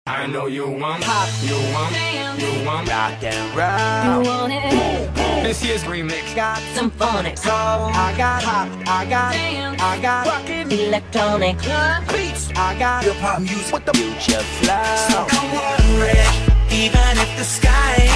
I know you want pop, you want rock and roll. You want it? This year's remix Got some phonic soul. I got pop, I got rockin' Electronic beats. I got hip hop music with the Future flow. So don't worry, even if the sky